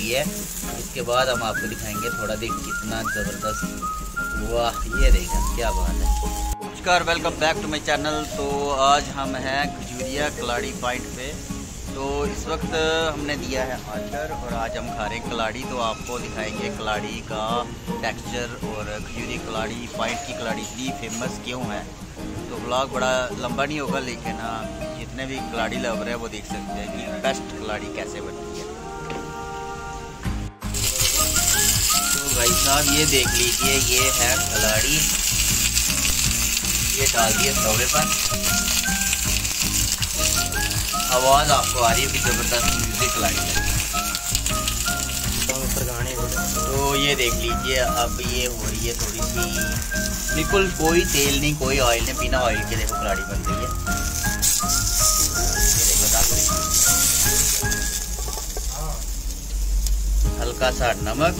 हुई है। इसके बाद हम आपको दिखाएंगे थोड़ा देख कितना ज़बरदस्त। वाह ये देखा क्या बात है। नमस्कार, welcome back to my channel. तो आज हम हैं खजूरिया कलाड़ी पॉइंट पे। तो इस वक्त हमने दिया है आचर और आज हम खा रहे हैं कलाड़ी। तो आपको दिखाएंगे कलाड़ी का टेक्सचर और खजूरी कलाड़ी पॉइंट की कलाड़ी इतनी फेमस क्यों है। तो व्लॉग बड़ा लंबा नहीं होगा, लेकिन जितने भी कलाड़ी लवर है वो देख सकते हैं कि बेस्ट कलाड़ी कैसे बनती है। तो भाई साहब ये देख लीजिए, ये है कलाड़ी, ये डाल दिए तवे पर। आवाज़ आपको आ रही है कि ज़बरदस्त म्यूजिक कलाड़ी है। तो ये देख लीजिए, अब ये हो रही है थोड़ी सी, बिल्कुल कोई तेल नहीं कोई ऑयल नहीं, बिना ऑयल के देखो कलाड़ी बन रही है। हल्का सा नमक,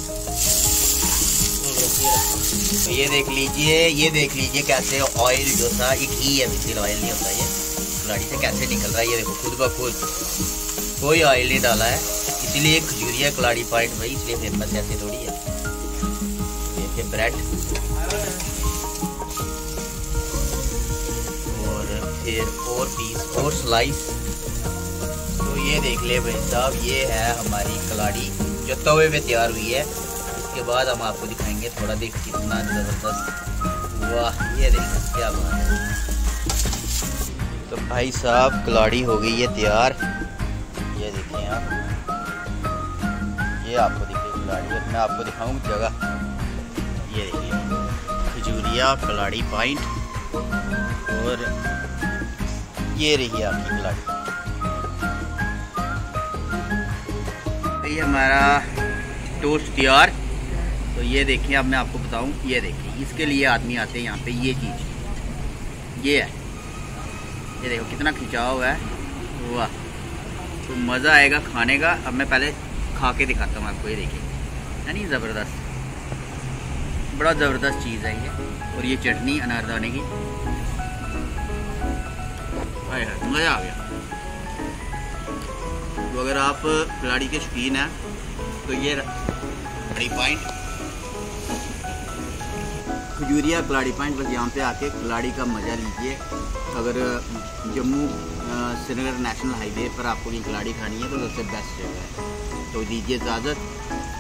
तो ये देख लीजिए कैसे ऑयल जो था एक ही है, बिल्कुल ऑयल नहीं होता, ये कलाड़ी से कैसे निकल रहा है। ये देखो खुद ब खुद कोई ऑयल नहीं डाला है, इसीलिए खजूरिया कलाड़ी पॉइंट भाई इसलिए फेमस ऐसे थोड़ी है। देखिए ब्रेड और फिर और पीस और स्लाइस। तो ये देख ले भाई साहब, ये है हमारी कलाड़ी जो तवे पे तैयार हुई है। इसके बाद हम आपको दिखाएंगे थोड़ा देख कितना ज़बरदस्त। वाह ये देखिए क्या बात है। तो भाई साहब कलाड़ी हो गई है तैयार, ये देखिए आप, ये आपको दिखिए कलाड़ी, मैं आपको दिखाऊँ जगह। ये देखिए खजूरिया कलाड़ी पॉइंट और ये रही आपकी कलाड़ी। ये हमारा टोस्ट तैयार। तो ये देखिए, अब मैं आपको बताऊं, ये देखिए इसके लिए आदमी आते हैं यहाँ पे। ये चीज़ ये है, ये देखो कितना खिंचाव हुआ है। वाह, तो मज़ा आएगा खाने का। अब मैं पहले खा के दिखाता हूँ आपको। ये देखिए है नहीं ज़बरदस्त, बड़ा ज़बरदस्त चीज़ है ये। और ये चटनी अनारदाने की, हाय हाय मज़ा आ गया। तो अगर आप कलाड़ी के शौकीन हैं तो ये कलाड़ी पॉइंट, खजूरिया कलाड़ी पॉइंट, बस यहाँ पे आके कलाड़ी का मज़ा लीजिए। अगर जम्मू श्रीनगर नेशनल हाईवे पर आपको ये कलाड़ी खानी है तो सबसे बेस्ट जगह है। तो दीजिए इजाज़त।